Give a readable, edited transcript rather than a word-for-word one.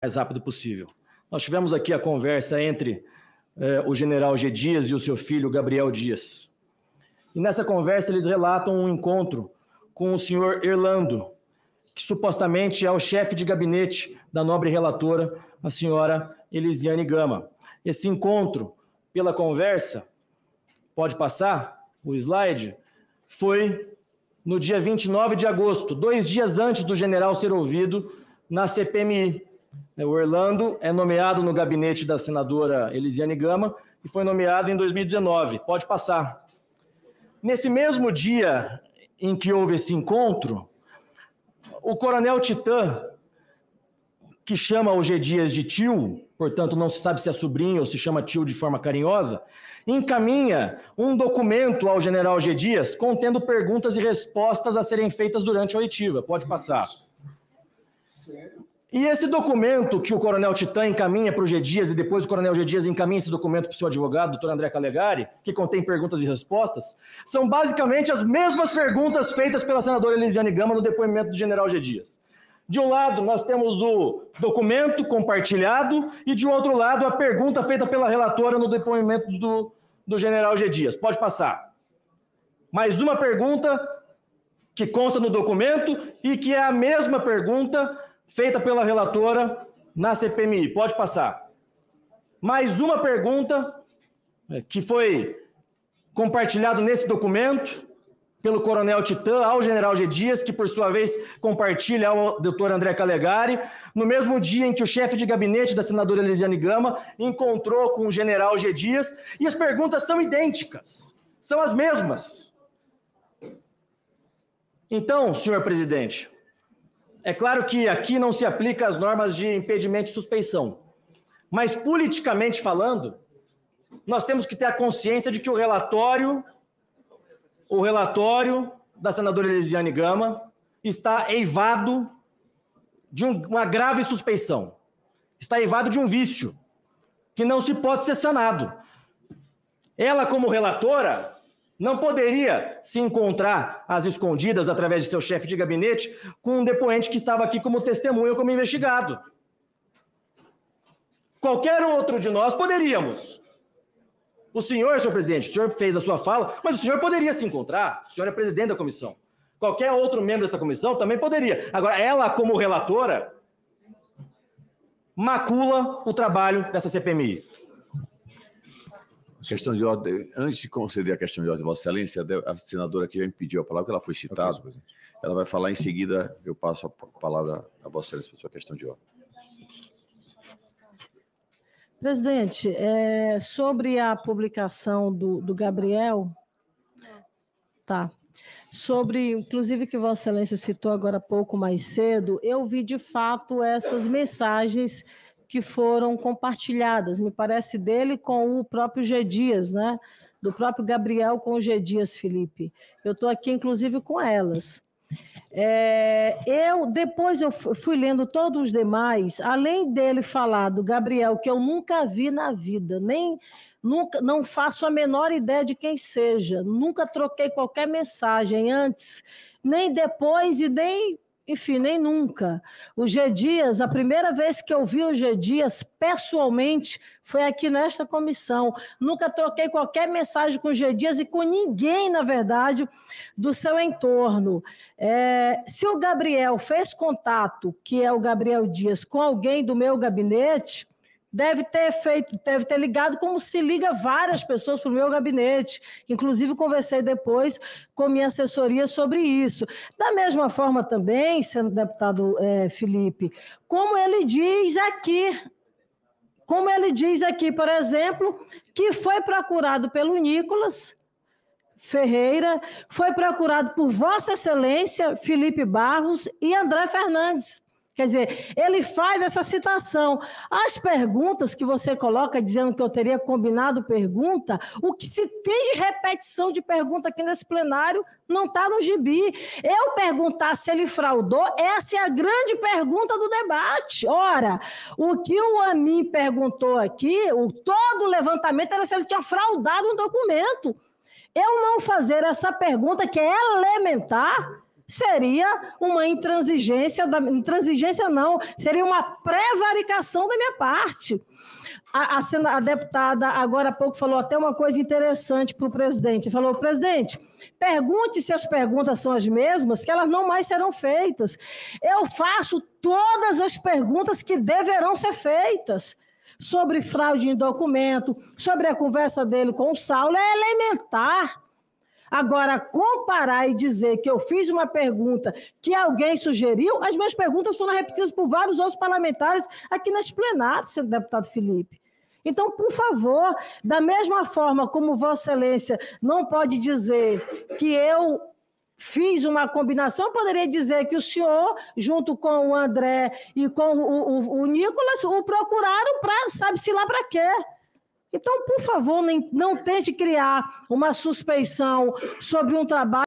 mais rápido possível. Nós tivemos aqui a conversa entre o general G. Dias e o seu filho Gabriel Dias. E nessa conversa eles relatam um encontro com o senhor Erlando, que supostamente é o chefe de gabinete da nobre relatora, a senhora Elisiane Gama. Esse encontro, pela conversa, pode passar o slide, foi no dia 29 de agosto, 2 dias antes do general ser ouvido na CPMI. O Erlando é nomeado no gabinete da senadora Elisiane Gama e foi nomeado em 2019. Pode passar. Nesse mesmo dia em que houve esse encontro, o coronel Titã, que chama o G. Dias de tio, portanto não se sabe se é sobrinho ou se chama tio de forma carinhosa, encaminha um documento ao general G. Dias contendo perguntas e respostas a serem feitas durante a oitiva. Pode passar. E esse documento que o coronel Titã encaminha para o G. Dias e depois o coronel G. Dias encaminha esse documento para o seu advogado, doutor André Calegari, que contém perguntas e respostas, são basicamente as mesmas perguntas feitas pela senadora Elisiane Gama no depoimento do general G. Dias. De um lado, nós temos o documento compartilhado e, de outro lado, a pergunta feita pela relatora no depoimento do general G. Dias. Pode passar. Mais uma pergunta que consta no documento e que é a mesma pergunta feita pela relatora na CPMI. Pode passar. Mais uma pergunta que foi compartilhado nesse documento pelo coronel Titã ao general G. Dias, que por sua vez compartilha ao doutor André Calegari, no mesmo dia em que o chefe de gabinete da senadora Elisiane Gama encontrou com o general G. Dias, e as perguntas são idênticas, são as mesmas. Então, senhor presidente, é claro que aqui não se aplica as normas de impedimento e suspeição, mas politicamente falando, nós temos que ter a consciência de que o relatório da senadora Elisiane Gama está eivado de uma grave suspeição, está eivado de um vício que não se pode ser sanado. Ela, como relatora, não poderia se encontrar às escondidas, através de seu chefe de gabinete, com um depoente que estava aqui como testemunha ou como investigado. Qualquer outro de nós poderíamos. O senhor presidente, o senhor fez a sua fala, mas o senhor poderia se encontrar, o senhor é presidente da comissão. Qualquer outro membro dessa comissão também poderia. Agora, ela, como relatora, macula o trabalho dessa CPMI. Questão de ordem. Antes de conceder a questão de ordem, Vossa Excelência, a senadora que já me pediu a palavra, porque ela foi citada, ela vai falar em seguida, eu passo a palavra a Vossa Excelência para a sua questão de ordem. Presidente, sobre a publicação do Gabriel, sobre, inclusive, que Vossa Excelência citou agora há pouco mais cedo, eu vi de fato essas mensagens que foram compartilhadas, me parece dele com o próprio G. Dias, né? Do próprio Gabriel com o G. Dias, Felipe. Eu estou aqui, inclusive, com elas. Depois eu fui lendo todos os demais, além dele falar do Gabriel, que eu nunca vi na vida, não faço a menor ideia de quem seja, nunca troquei qualquer mensagem antes, nem depois e nem nunca. O G. Dias, a primeira vez que eu vi o G. Dias pessoalmente foi aqui nesta comissão. Nunca troquei qualquer mensagem com o G. Dias e com ninguém, na verdade, do seu entorno. Se o Gabriel fez contato, que é o Gabriel Dias, com alguém do meu gabinete, deve ter ligado como se liga várias pessoas para o meu gabinete. Inclusive, conversei depois com minha assessoria sobre isso. Da mesma forma também, senador deputado Felipe, como ele diz aqui, por exemplo, que foi procurado pelo Nicolas Ferreira, foi procurado por Vossa Excelência, Felipe Barros e André Fernandes. Quer dizer, ele faz essa citação. As perguntas que você coloca dizendo que eu teria combinado pergunta, o que se tem de repetição de pergunta aqui nesse plenário não está no gibi. Eu perguntar se ele fraudou, essa é a grande pergunta do debate. Ora, o que o Amin perguntou aqui, todo o levantamento era se ele tinha fraudado um documento. Eu não fazer essa pergunta, que é elementar, seria uma intransigência, intransigência não, seria uma prevaricação da minha parte. A deputada, agora há pouco, falou até uma coisa interessante para o presidente. Falou, presidente, pergunte se as perguntas são as mesmas, que elas não mais serão feitas. Eu faço todas as perguntas que deverão ser feitas. Sobre fraude em documento, sobre a conversa dele com o Saulo, é elementar. Agora, comparar e dizer que eu fiz uma pergunta que alguém sugeriu, as minhas perguntas foram repetidas por vários outros parlamentares aqui neste plenário, senhor deputado Felipe. Então, por favor, da mesma forma como Vossa Excelência não pode dizer que eu fiz uma combinação, eu poderia dizer que o senhor, junto com o André e com o Nicolas, o procuraram para sabe-se lá para quê. Então, por favor, não tente criar uma suspeição sobre um trabalho